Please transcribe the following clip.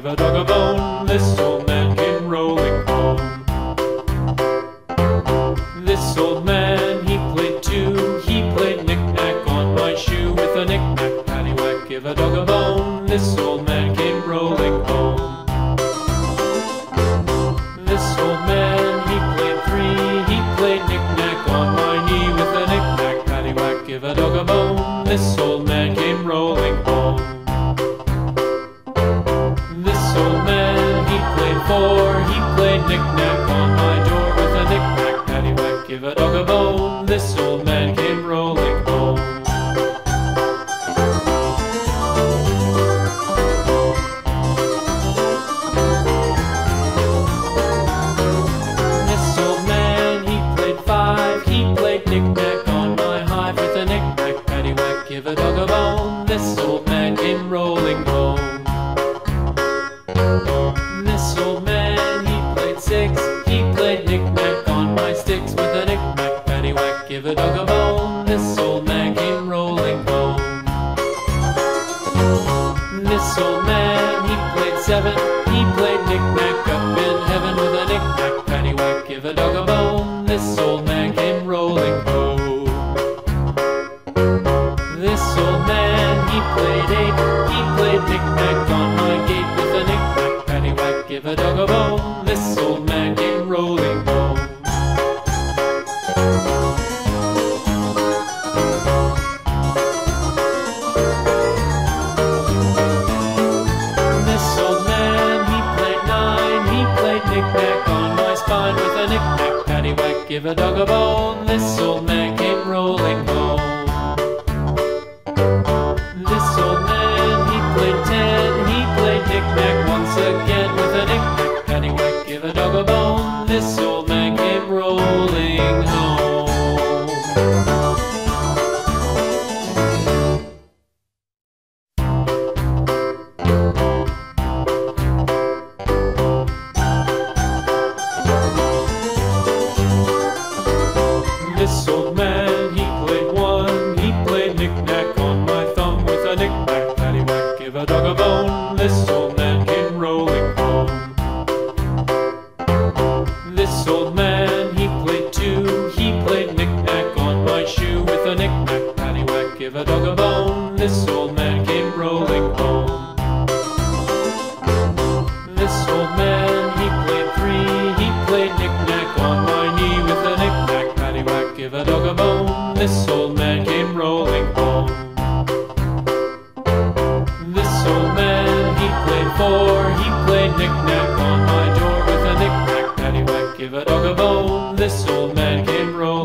a dog a bone. This old man came rolling home. This old man, he played too. He played knick-knack on my shoe with a knick-knack, paddywhack, give a dog a bone. This old man came rolling home. This old man, he played three. He played knick-knack on my knee with a knick-knack, paddywhack, give a dog a bone. This old man came rolling home. This old man, he played four. He played knick-knack on my door with a knick-knack, paddywhack, give a dog a bone. This old man came rolling home. This old man, he played five. He played knick-knack on my hive with a knick-knack, paddywhack, give a dog a bone. This old man came rolling home. This old man, he played six. He played knick-knack on my sticks with a knick-knack, paddywhack, give a dog a bone. This old man came rolling home. This old man, he played seven. He played knick-knack up in heaven with a knick-knack, paddywhack, give a dog a bone. This old man came rolling home. This old man, he played eight. He played knick-knack on my gate with a knick-knack, paddywhack, give a dog a bone. This old man came rolling home. This old man, he played nine. He played knick-knack on my spine with a knick-knack, paddywhack, give a dog a bone. This old man came rolling home. This old man, he played ten. He played knick-knack once again with a knick-knack, paddywhack, give a dog a bone. This old man came rolling home. This old man, he played one. He played knick-knack on my thumb with a knick-knack, paddywhack, give a dog a bone. This old man came rolling home. This old man, he played two. He played knick-knack on my shoe with a knick-knack, paddywhack, give a dog a bone. This old man came rolling home. This old man, he played three. He played knick-knack on my knee with a knick-knack, paddywhack, give a dog a bone. This old man came rolling home. This old man, he played four. He played knick-knack on my door with a knick-knack, paddywhack, give a dog a bone. This old man came rolling home.